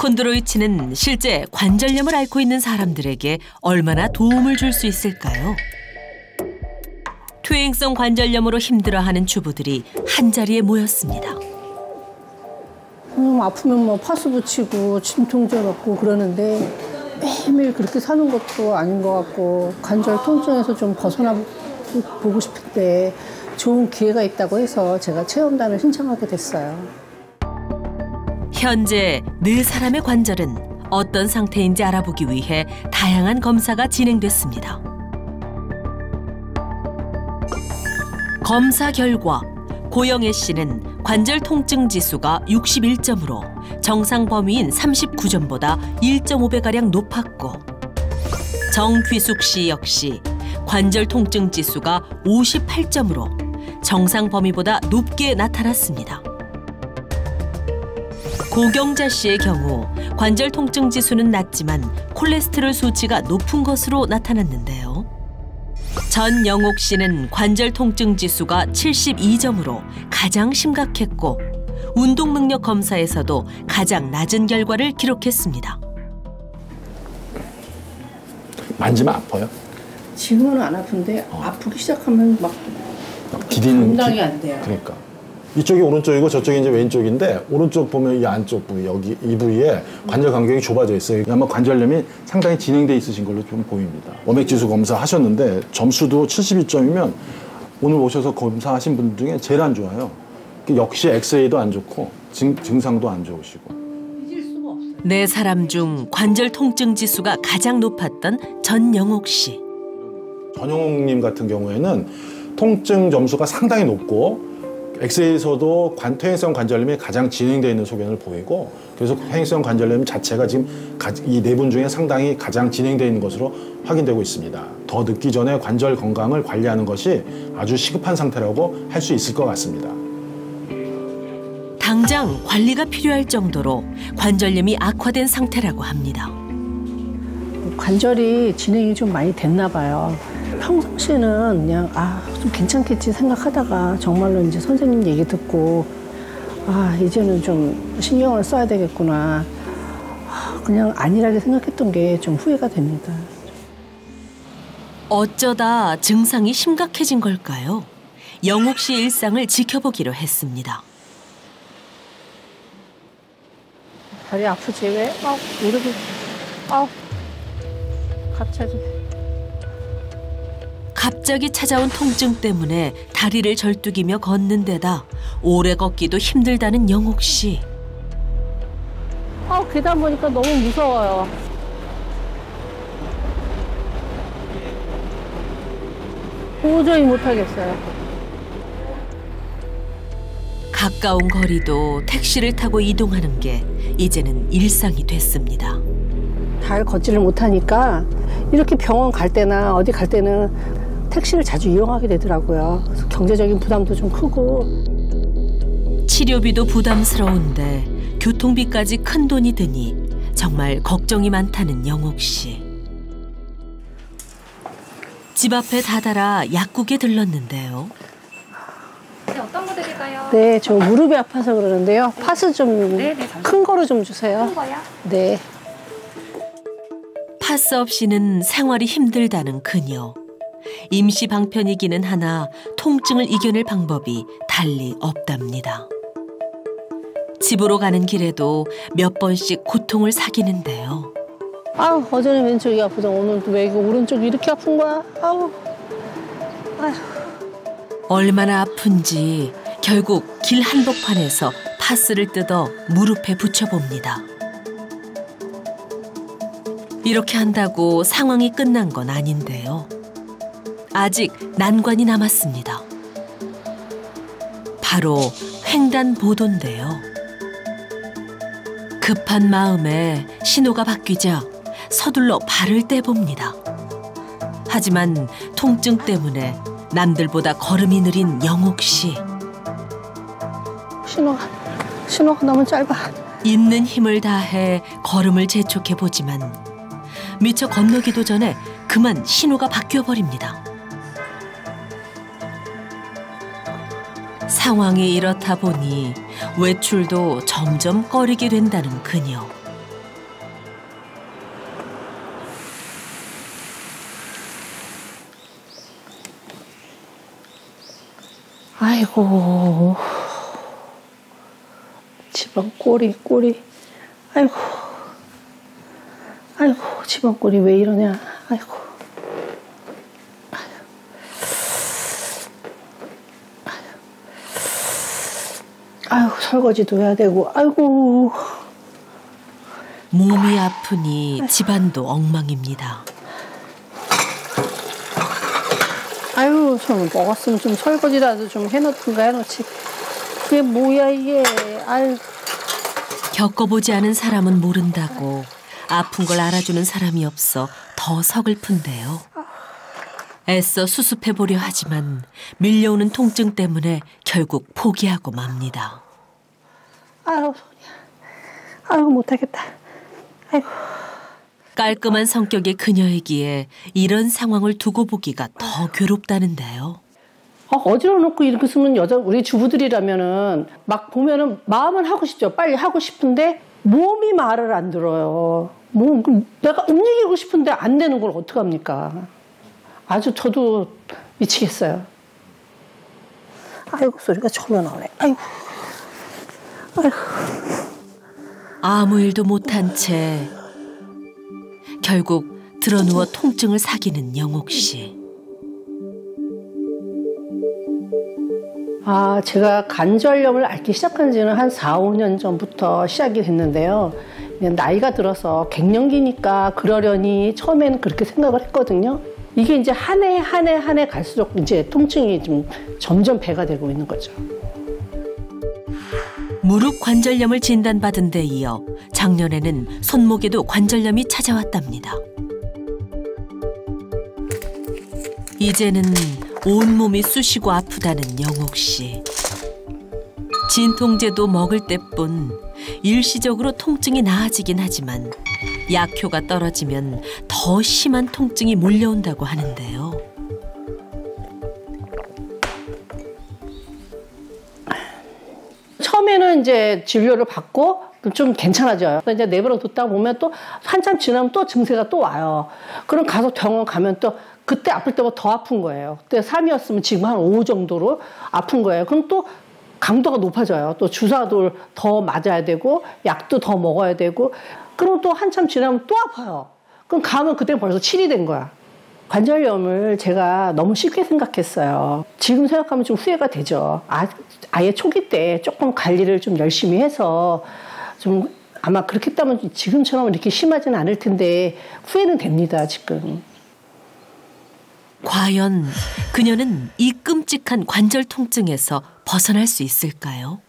콘드로이친은 실제 관절염을 앓고 있는 사람들에게 얼마나 도움을 줄 수 있을까요? 퇴행성 관절염으로 힘들어하는 주부들이 한자리에 모였습니다. 아프면 뭐 파스 붙이고 진통제 먹고 그러는데 매일매일 그렇게 사는 것도 아닌 것 같고 관절 통증에서 좀 벗어나 보고 싶은데 좋은 기회가 있다고 해서 제가 체험단을 신청하게 됐어요. 현재 4사람의 관절은 어떤 상태인지 알아보기 위해 다양한 검사가 진행됐습니다. 검사 결과 고영애 씨는 관절 통증 지수가 61점으로 정상 범위인 39점보다 1.5배가량 높았고, 정귀숙 씨 역시 관절 통증 지수가 58점으로 정상 범위보다 높게 나타났습니다. 고경자 씨의 경우 관절 통증 지수는 낮지만 콜레스테롤 수치가 높은 것으로 나타났는데요. 전영옥 씨는 관절 통증 지수가 72점으로 가장 심각했고 운동 능력 검사에서도 가장 낮은 결과를 기록했습니다. 만지면 아파요? 지금은 안 아픈데 아프기 시작하면 막 디디는 감당이 안 돼요. 그러니까 이쪽이 오른쪽이고 저쪽이 이제 왼쪽인데 오른쪽 보면 이 안쪽 부위 여기 이 부위에 관절 간격이 좁아져 있어요. 아마 관절염이 상당히 진행돼 있으신 걸로 좀 보입니다. 워맥지수 검사 하셨는데 점수도 72점이면 오늘 오셔서 검사하신 분 중에 제일 안 좋아요. 역시 엑스레이도 안 좋고 증상도 안 좋으시고. 4사람 중 관절 통증 지수가 가장 높았던 전영옥 씨. 전영옥님 같은 경우에는 통증 점수가 상당히 높고 엑스레이에서도 퇴행성 관절염이 가장 진행되어 있는 소견을 보이고, 그래서 퇴행성 관절염 자체가 지금 이 4분 중에 상당히 가장 진행되어 있는 것으로 확인되고 있습니다. 더 늦기 전에 관절 건강을 관리하는 것이 아주 시급한 상태라고 할 수 있을 것 같습니다. 당장 관리가 필요할 정도로 관절염이 악화된 상태라고 합니다. 관절이 진행이 좀 많이 됐나 봐요. 평상시에는 그냥 좀 괜찮겠지 생각하다가 정말로 이제 선생님 얘기 듣고 이제는 좀 신경을 써야 되겠구나. 그냥 안일하게 생각했던 게 좀 후회가 됩니다. 어쩌다 증상이 심각해진 걸까요? 영옥 씨의 일상을 지켜보기로 했습니다. 다리 아프지 왜? 무릎이 갑자기 찾아온 통증 때문에 다리를 절뚝이며 걷는 데다 오래 걷기도 힘들다는 영옥 씨. 계단 보니까 너무 무서워요. 도저히 못하겠어요. 가까운 거리도 택시를 타고 이동하는 게 이제는 일상이 됐습니다. 잘 걷지를 못하니까 이렇게 병원 갈 때나 어디 갈 때는 택시를 자주 이용하게 되더라고요. 그래서 경제적인 부담도 좀 크고. 치료비도 부담스러운데 교통비까지 큰 돈이 드니 정말 걱정이 많다는 영옥 씨. 집 앞에 다다라 약국에 들렀는데요. 네, 어떤 거 드릴까요? 네, 저 무릎이 아파서 그러는데요. 파스 좀 큰 거로 좀 주세요. 큰 거요? 네. 파스 없이는 생활이 힘들다는 그녀. 임시 방편이기는 하나 통증을 이겨낼 방법이 달리 없답니다. 집으로 가는 길에도 몇 번씩 고통을 사귀는데요. 어제는 왼쪽이 아프다. 오늘도 왜 이거 오른쪽이 이렇게 아픈 거야? 얼마나 아픈지 결국 길 한복판에서 파스를 뜯어 무릎에 붙여봅니다. 이렇게 한다고 상황이 끝난 건 아닌데요. 아직 난관이 남았습니다. 바로 횡단보도인데요. 급한 마음에 신호가 바뀌자 서둘러 발을 떼봅니다. 하지만 통증 때문에 남들보다 걸음이 느린 영옥 씨. 신호가 너무 짧아. 있는 힘을 다해 걸음을 재촉해보지만 미처 건너기도 전에 그만 신호가 바뀌어버립니다. 상황이 이렇다 보니 외출도 점점 꺼리게 된다는 그녀. 아이고. 집안 꼴이. 아이고. 집안 꼴이 왜 이러냐. 아이고. 아이고, 설거지도 해야 되고. 아이고. 몸이 아프니 집안도 엉망입니다. 아유, 좀 먹었으면 좀 설거지라도 좀 해놓든가 해놓지. 그게 뭐야 이게. 아유. 겪어보지 않은 사람은 모른다고 아픈 걸 알아주는 사람이 없어 더 서글픈데요. 애써 수습해보려 하지만 밀려오는 통증 때문에 결국 포기하고 맙니다. 아유, 아유 못하겠다. 아이고. 깔끔한 성격의 그녀이기에 이런 상황을 두고 보기가 더 괴롭다는데요. 어지러워 놓고 이렇게 쓰면 우리 주부들이라면은 막 보면은 마음은 하고 싶죠. 빨리 하고 싶은데 몸이 말을 안 들어요. 내가 움직이고 싶은데 안 되는 걸 어떡합니까? 아주 저도 미치겠어요. 아이고, 소리가 전혀 나오네. 아이고. 아무 일도 못한 채 결국 드러누워 통증을 사귀는 영옥 씨. 제가 관절염을 앓기 시작한 지는 한 4, 5년 전부터 시작이 됐는데요. 나이가 들어서 갱년기니까 그러려니 처음에는 그렇게 생각을 했거든요. 이게 이제 한 해 갈수록 이제 통증이 좀 점점 배가 되고 있는 거죠. 무릎 관절염을 진단받은 데 이어 작년에는 손목에도 관절염이 찾아왔답니다. 이제는 온몸이 쑤시고 아프다는 영옥 씨. 진통제도 먹을 때뿐 일시적으로 통증이 나아지긴 하지만 약효가 떨어지면 더 심한 통증이 몰려온다고 하는데요. 처음에는 이제 진료를 받고 좀 괜찮아져요. 이제 내버려 뒀다 보면 또 한참 지나면 또 증세가 또 와요. 그럼 가서 병원 가면 또 그때 아플 때보다 더 아픈 거예요. 그때 3이었으면 지금 한 5 정도로 아픈 거예요. 그럼 또 강도가 높아져요. 또 주사도 더 맞아야 되고 약도 더 먹어야 되고 그럼 또 한참 지나면 또 아파요. 그럼 가면 그때 벌써 7이 된 거야. 관절염을 제가 너무 쉽게 생각했어요. 지금 생각하면 좀 후회가 되죠. 아예 초기 때 조금 관리를 좀 열심히 해서 좀 아마 그렇게 했다면 지금처럼 이렇게 심하지는 않을 텐데 후회는 됩니다, 지금. 과연 그녀는 이 끔찍한 관절 통증에서 벗어날 수 있을까요?